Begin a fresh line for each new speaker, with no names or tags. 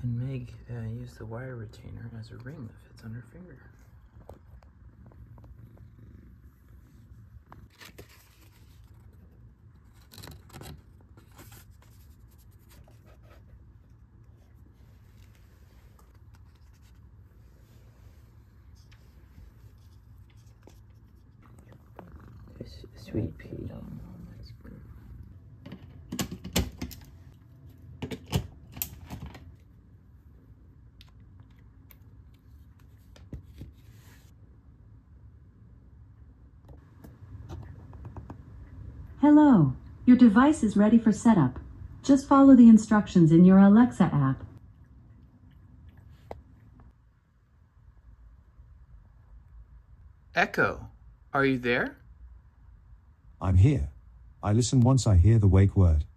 And Meg used the wire retainer as a ring that fits on her finger. Sweet pea.
Hello, your device is ready for setup. Just follow the instructions in your Alexa app.
Echo, are you there?
I'm here. I listen once I hear the wake word.